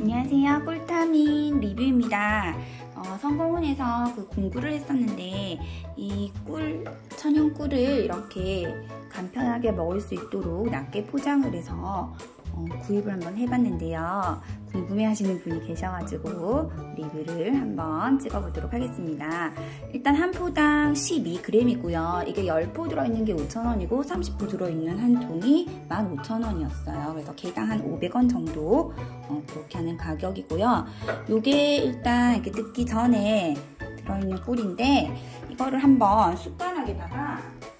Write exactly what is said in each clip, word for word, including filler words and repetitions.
안녕하세요. 꿀타민 리뷰입니다. 어, 성공원에서 그 공부를 했었는데 이 꿀, 천연 꿀을 이렇게 간편하게 먹을 수 있도록 낮게 포장을 해서 어, 구입을 한번 해봤는데요. 궁금해 하시는 분이 계셔가지고 리뷰를 한번 찍어보도록 하겠습니다. 일단 한 포당 십이 그램이고요. 이게 십 포 들어있는 게 오천 원이고 삼십 포 들어있는 한 통이 만 오천 원이었어요. 그래서 개당 한 오백 원 정도 어, 그렇게 하는 가격이고요. 요게 일단 이렇게 뜯기 전에 들어있는 꿀인데 이거를 한번 숟가락에다가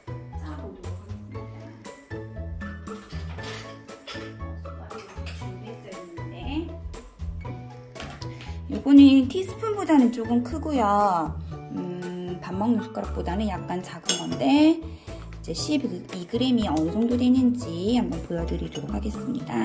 이거는 티스푼보다는 조금 크고요. 음, 밥 먹는 숟가락보다는 약간 작은 건데 이제 십이 그램이 어느 정도 되는지 한번 보여드리도록 하겠습니다.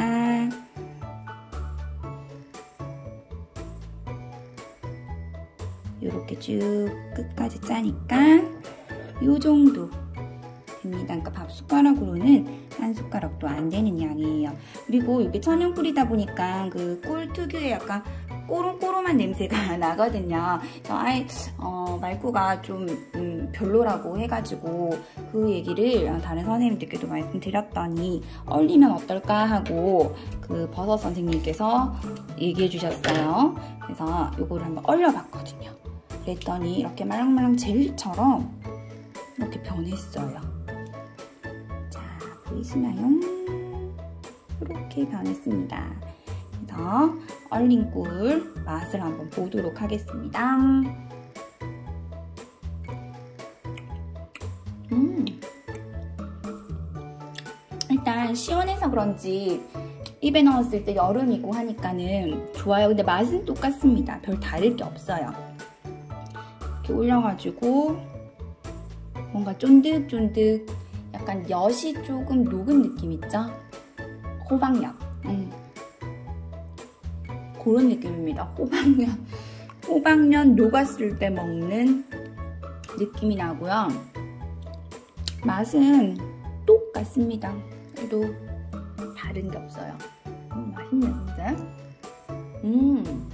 이렇게 쭉 끝까지 짜니까 이 정도 됩니다. 그러니까 밥 숟가락으로는 한 숟가락도 안 되는 양이에요. 그리고 이게 천연 꿀이다 보니까 그 꿀 특유의 약간 꼬름꼬름한 냄새가 나거든요. 그래서 아예 어, 말구가 좀 음, 별로라고 해가지고 그 얘기를 다른 선생님들께도 말씀드렸더니 얼리면 어떨까 하고 그 버섯 선생님께서 얘기해 주셨어요. 그래서 이거를 한번 얼려봤거든요. 그랬더니 이렇게 말랑말랑 젤리처럼 이렇게 변했어요. 자, 보이시나요? 이렇게 변했습니다. 그래서 얼린 꿀 맛을 한번 보도록 하겠습니다. 음, 일단 시원해서 그런지 입에 넣었을 때 여름이고 하니까는 좋아요. 근데 맛은 똑같습니다. 별 다를 게 없어요. 이렇게 올려가지고 뭔가 쫀득쫀득 약간 엿이 조금 녹은 느낌 있죠? 호박엿. 음. 그런 느낌입니다. 호박엿. 호박엿 녹았을 때 먹는 느낌이 나고요. 맛은 똑같습니다. 그래도 다른 게 없어요. 음, 맛있네, 진짜. 음.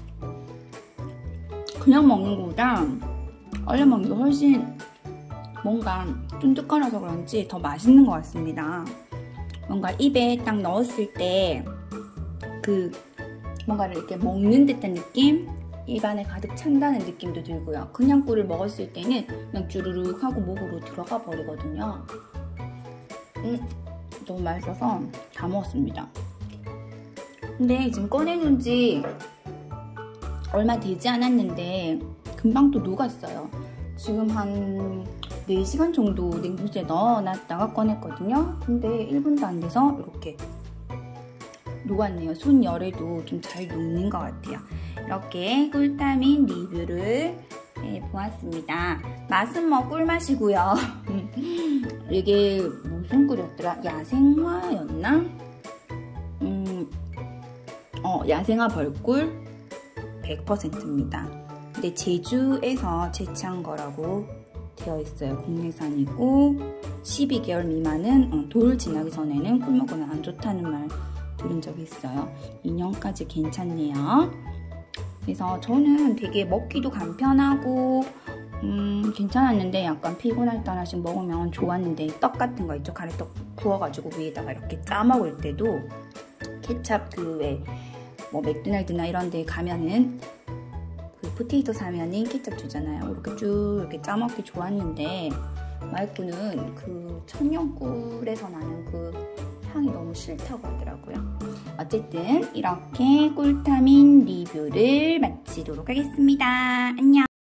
그냥 먹는 거보다 얼려 먹는 게 훨씬 뭔가 쫀득거려서 그런지 더 맛있는 것 같습니다. 뭔가 입에 딱 넣었을 때 그 뭔가를 이렇게 먹는 듯한 느낌? 입안에 가득 찬다는 느낌도 들고요. 그냥 꿀을 먹었을 때는 그냥 주르륵 하고 목으로 들어가 버리거든요. 음, 너무 맛있어서 다 먹었습니다. 근데 지금 꺼내놓은 지 얼마 되지 않았는데 금방 또 녹았어요. 지금 한 네 시간 정도 냉동실에 넣어놨다가 꺼냈거든요. 근데 일 분도 안 돼서 이렇게 녹았네요. 손열에도 좀 잘 녹는 것 같아요. 이렇게 꿀타민 리뷰를 해보았습니다. 맛은 뭐 꿀맛이고요. 이게 무슨 꿀이었더라? 야생화였나? 음, 어, 야생화 벌꿀 백 퍼센트입니다. 근데 제주에서 채취한 거라고 되어 있어요. 국내산이고 십이 개월 미만은 어, 돌 지나기 전에는 꿀 먹으면 안 좋다는 말 들은 적이 있어요. 이 년까지 괜찮네요. 그래서 저는 되게 먹기도 간편하고 음, 괜찮았는데 약간 피곤할 때 하나씩 먹으면 좋았는데 떡 같은 거 있죠? 가래떡 구워가지고 위에다가 이렇게 짜 먹을 때도 케찹 그 왜 뭐 맥도날드나 이런 데 가면은 그 포테이토 사면은 케찹 주잖아요. 이렇게 쭉 이렇게 짜 먹기 좋았는데 말구는 그 천연꿀에서 나는 그 향이 너무 싫다고 하더라고요. 어쨌든 이렇게 꿀타민 리뷰를 마치도록 하겠습니다. 안녕!